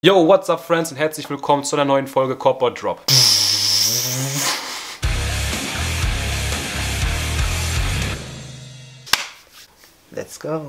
Yo, what's up friends und herzlich willkommen zu einer neuen Folge Cop or Drop. Let's go.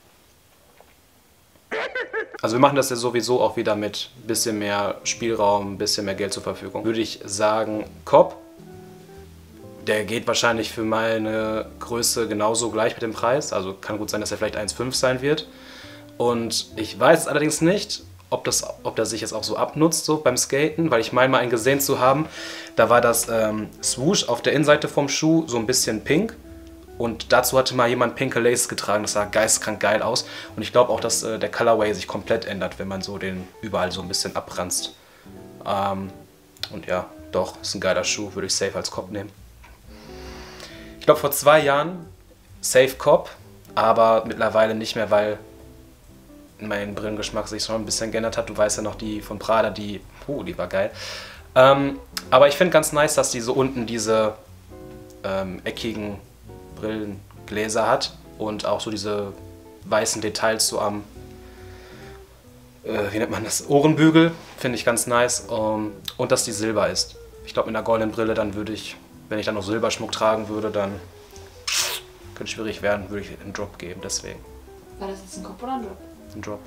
Also wir machen das ja sowieso auch wieder mit ein bisschen mehr Spielraum, ein bisschen mehr Geld zur Verfügung. Würde ich sagen, Cop, der geht wahrscheinlich für meine Größe genauso gleich mit dem Preis. Also kann gut sein, dass er vielleicht 1,5 sein wird. Und ich weiß allerdings nicht, ob der sich jetzt auch so abnutzt, so beim Skaten, weil ich meine mal einen gesehen zu haben, da war das Swoosh auf der Innenseite vom Schuh so ein bisschen pink und dazu hatte mal jemand pinke Laces getragen, das sah geisteskrank geil aus und ich glaube auch, dass der Colorway sich komplett ändert, wenn man so den überall so ein bisschen abranzt. Und ja, doch, ist ein geiler Schuh, würde ich safe als Cop nehmen. Ich glaube vor 2 Jahren safe Cop, aber mittlerweile nicht mehr, weil mein Brillengeschmack sich schon ein bisschen geändert hat. Du weißt ja noch, die von Prada, die war geil. Aber ich finde ganz nice, dass die so unten diese eckigen Brillengläser hat und auch so diese weißen Details so am, wie nennt man das, Ohrenbügel, finde ich ganz nice. Und dass die silber ist. Ich glaube, mit einer goldenen Brille, dann würde ich, wenn ich dann noch Silberschmuck tragen würde, dann könnte schwierig werden, würde ich einen Drop geben, deswegen. War das jetzt ein Cop oder ein Drop? Ein Drop.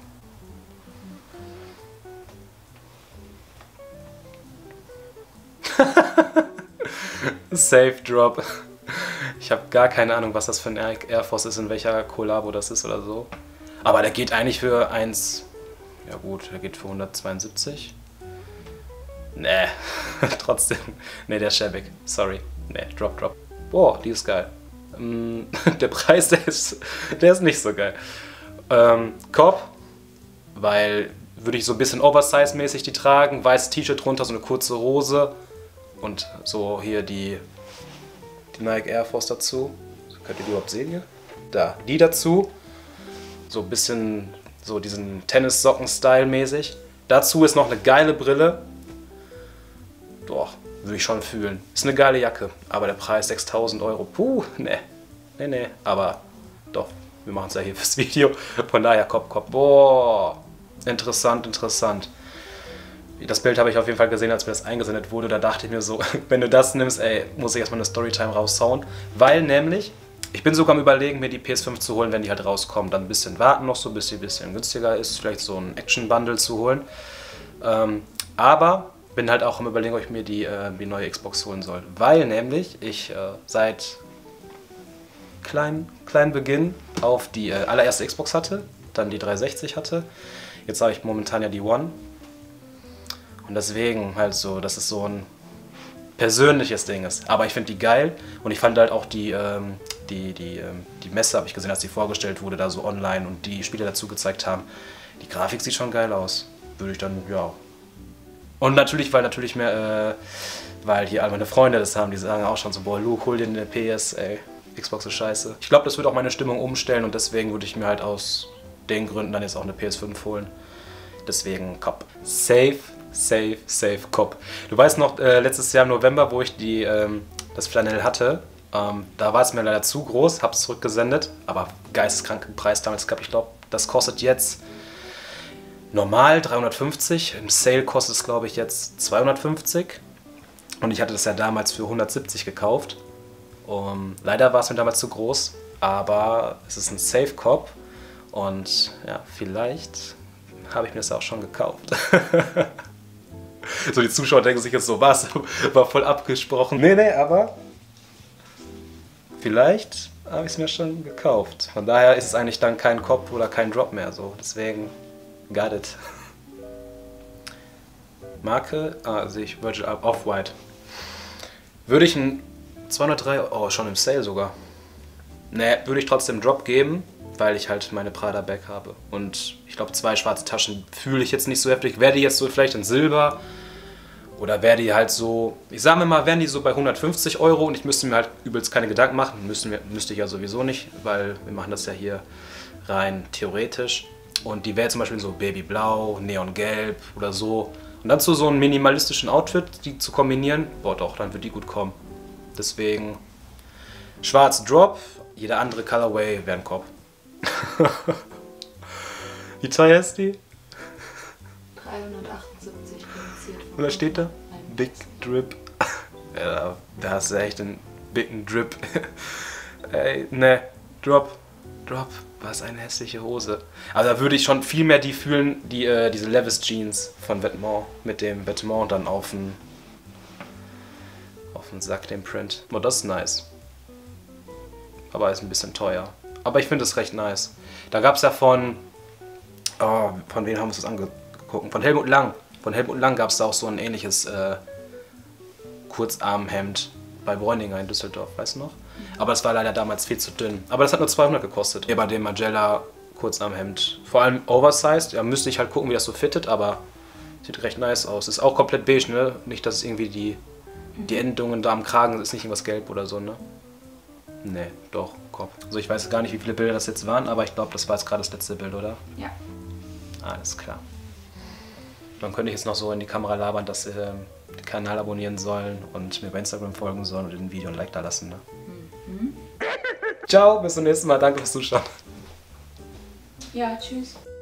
Safe Drop. Ich habe gar keine Ahnung, was das für ein Air Force ist, in welcher Kollabo das ist oder so. Aber der geht eigentlich für 1... Ja gut, der geht für 172. Nee, trotzdem. Nee, der ist schäbig. Sorry. Nee, Drop. Boah, die ist geil. Der Preis, der ist nicht so geil. Cop, weil würde ich so ein bisschen Oversize-mäßig die tragen, weißes T-Shirt drunter, so eine kurze Hose und so hier die Nike Air Force dazu. Könnt ihr die überhaupt sehen hier? Da, die dazu. So ein bisschen so diesen Tennissocken-Style mäßig. Dazu ist noch eine geile Brille. Doch, würde ich schon fühlen. Ist eine geile Jacke, aber der Preis 6.000 Euro. Puh, nee, aber doch. Wir machen es ja hier fürs Video. Von daher, Cop. Boah, interessant. Das Bild habe ich auf jeden Fall gesehen, als mir das eingesendet wurde. Da dachte ich mir so, wenn du das nimmst, ey, muss ich erstmal eine Storytime raushauen. Weil nämlich, ich bin sogar am Überlegen, mir die PS5 zu holen, wenn die halt rauskommen. Dann ein bisschen warten noch so, bis die ein bisschen günstiger ist. Vielleicht so ein Action-Bundle zu holen. Aber bin halt auch am Überlegen, ob ich mir die neue Xbox holen soll. Weil nämlich ich seit kleinen Beginn auf die allererste Xbox hatte, dann die 360 hatte. Jetzt habe ich momentan ja die One. Und deswegen halt so, dass es so ein persönliches Ding ist. Aber ich finde die geil und ich fand halt auch die Messe, habe ich gesehen, als die vorgestellt wurde, da so online und die Spiele dazu gezeigt haben. Die Grafik sieht schon geil aus. Würde ich dann, ja. Und natürlich, weil hier all meine Freunde das haben, die sagen auch schon so, boah, Luke, hol dir eine PS, ey. Xbox ist scheiße. Ich glaube, das würde auch meine Stimmung umstellen und deswegen würde ich mir halt aus den Gründen dann jetzt auch eine PS5 holen. Deswegen Cop. Safe Cop. Du weißt noch, letztes Jahr im November, wo ich das Flanell hatte, da war es mir leider zu groß, hab's zurückgesendet, aber geisteskranken Preis damals gehabt. Ich glaube, das kostet jetzt normal 350, im Sale kostet es, glaube ich, jetzt 250 und ich hatte das ja damals für 170 gekauft. Leider war es mir damals zu groß, aber es ist ein Safe Cop und ja, vielleicht habe ich mir das auch schon gekauft. So, die Zuschauer denken sich jetzt so, was? War voll abgesprochen. Nee, aber vielleicht habe ich es mir schon gekauft. Von daher ist es eigentlich dann kein Cop oder kein Drop mehr, so. Deswegen, got it. Marke, sehe ich, Virgil Off-White. Würde ich ein 203, oh, schon im Sale sogar. Ne, würde ich trotzdem Drop geben, weil ich halt meine Prada Bag habe. Und ich glaube, 2 schwarze Taschen fühle ich jetzt nicht so heftig. Wäre die jetzt so vielleicht in Silber oder wäre die halt so, ich sage mal, wären die so bei 150 Euro und ich müsste mir halt übelst keine Gedanken machen. Müsste ich ja sowieso nicht, weil wir machen das ja hier rein theoretisch. Und die wäre zum Beispiel so Babyblau, Neongelb oder so. Und dann zu so einem minimalistischen Outfit, die zu kombinieren, boah doch, dann wird die gut kommen. Deswegen schwarz Drop, jeder andere Colorway wäre ein Cop. Wie teuer ist die? 378 produziert. Und da steht da? Nein. Big Drip. Ja, da hast du echt einen Big Drip. Ey, ne, Drop. Was eine hässliche Hose. Also da würde ich schon viel mehr die fühlen, diese Levi's Jeans von Vetements mit dem Vetements und dann auf den Sack, den Print. Oh, das ist nice. Aber ist ein bisschen teuer. Aber ich finde es recht nice. Da gab es ja von wem haben wir uns das angeguckt? Von Helmut Lang. Von Helmut Lang gab es da auch so ein ähnliches Kurzarmhemd bei Bräuninger in Düsseldorf, weißt du noch? Aber das war leider damals viel zu dünn. Aber das hat nur 200 gekostet. Hier bei dem Magella Kurzarmhemd. Vor allem oversized. Ja, müsste ich halt gucken, wie das so fittet, aber sieht recht nice aus. Ist auch komplett beige, ne? Nicht, dass es irgendwie die Endungen da am Kragen ist, nicht irgendwas gelb oder so, ne? Ne, doch, Kopf. Also ich weiß gar nicht, wie viele Bilder das jetzt waren, aber ich glaube, das war jetzt gerade das letzte Bild, oder? Ja. Alles klar. Dann könnte ich jetzt noch so in die Kamera labern, dass sie den Kanal abonnieren sollen und mir bei Instagram folgen sollen und dem Video ein Like da lassen. Ne? Ciao, bis zum nächsten Mal. Danke fürs Zuschauen. Ja, tschüss.